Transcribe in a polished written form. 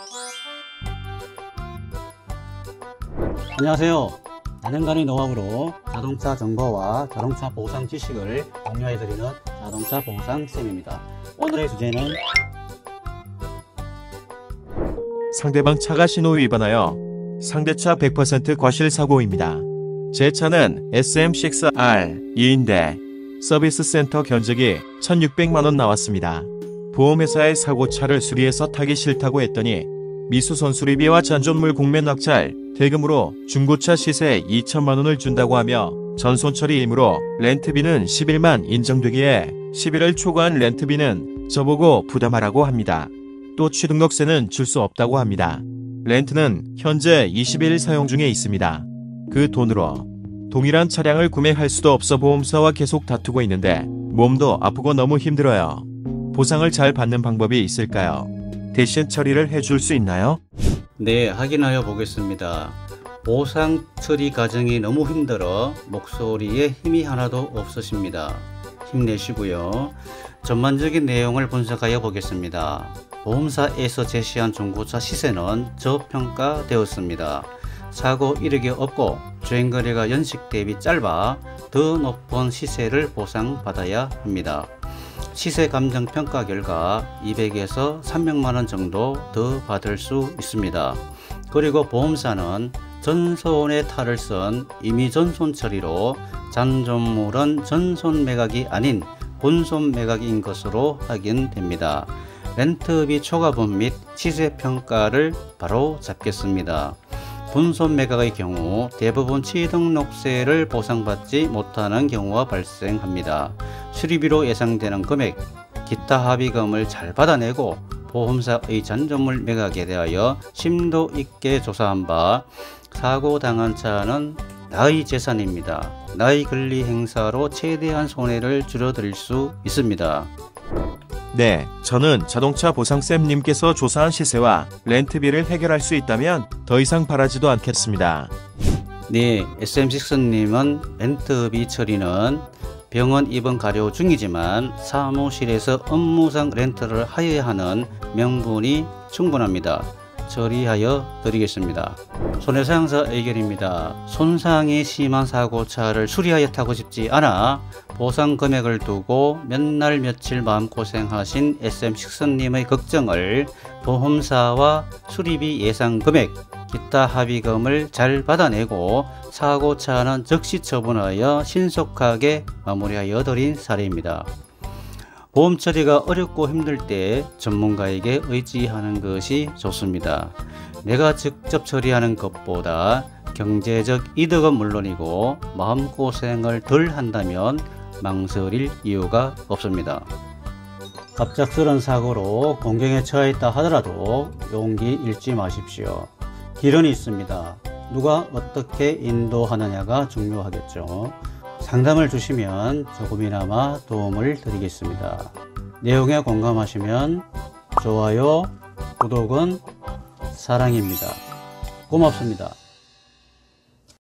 안녕하세요. 4년간의 노하우로 자동차 정보와 자동차 보상 지식을 공유해드리는 자동차 보상쌤입니다. 오늘의 주제는 상대방 차가 신호 위반하여 상대차 100% 과실 사고입니다. 제 차는 SM6R2인데 서비스 센터 견적이 1600만원 나왔습니다. 보험회사의 사고차를 수리해서 타기 싫다고 했더니 미수선 수리비와 잔존물 공매 낙찰 대금으로 중고차 시세 2천만원을 준다고 하며 전손 처리 일무로 렌트비는 11만 인정되기에 11월 초과한 렌트비는 저보고 부담하라고 합니다. 또 취등록세는 줄 수 없다고 합니다. 렌트는 현재 20일 사용 중에 있습니다. 그 돈으로 동일한 차량을 구매할 수도 없어 보험사와 계속 다투고 있는데 몸도 아프고 너무 힘들어요. 보상을 잘 받는 방법이 있을까요? 대신 처리를 해줄 수 있나요? 네, 확인하여 보겠습니다. 보상 처리 과정이 너무 힘들어 목소리에 힘이 하나도 없으십니다. 힘내시고요. 전반적인 내용을 분석하여 보겠습니다. 보험사에서 제시한 중고차 시세는 저평가되었습니다. 사고 이력이 없고 주행거리가 연식 대비 짧아 더 높은 시세를 보상받아야 합니다. 시세 감정 평가 결과 200에서 300만원 정도 더 받을 수 있습니다. 그리고 보험사는 전손의 탈을 쓴 임의 전손 처리로 잔존물은 전손 매각이 아닌 본손 매각인 것으로 확인됩니다. 렌트비 초과분 및 시세 평가를 바로 잡겠습니다. 본손 매각의 경우 대부분 취등록세를 보상받지 못하는 경우가 발생합니다. 수리비로 예상되는 금액, 기타 합의금을 잘 받아내고 보험사의 잔존물 매각에 대하여 심도 있게 조사한 바 사고 당한 차는 나의 재산입니다. 나의 권리 행사로 최대한 손해를 줄여드릴 수 있습니다. 네, 저는 자동차 보상쌤님께서 조사한 시세와 렌트비를 해결할 수 있다면 더 이상 바라지도 않겠습니다. 네, SM6님은 렌트비 처리는 병원 입원 가려 중이지만 사무실에서 업무상 렌트를 하여야 하는 명분이 충분합니다. 처리하여 드리겠습니다. 손해상사 의견입니다. 손상이 심한 사고차를 수리하여 타고 싶지 않아 보상 금액을 두고 몇 날 며칠 마음고생하신 SM6님의 걱정을 보험사와 수리비 예상 금액, 기타 합의금을 잘 받아내고 사고차는 즉시 처분하여 신속하게 마무리하여 드린 사례입니다. 보험 처리가 어렵고 힘들 때 전문가에게 의지하는 것이 좋습니다. 내가 직접 처리하는 것보다 경제적 이득은 물론이고 마음고생을 덜 한다면 망설일 이유가 없습니다. 갑작스런 사고로 공경에 처했다 하더라도 용기 잃지 마십시오. 길은 있습니다. 누가 어떻게 인도하느냐가 중요하겠죠. 상담을 주시면 조금이나마 도움을 드리겠습니다. 내용에 공감하시면 좋아요, 구독은 사랑입니다. 고맙습니다.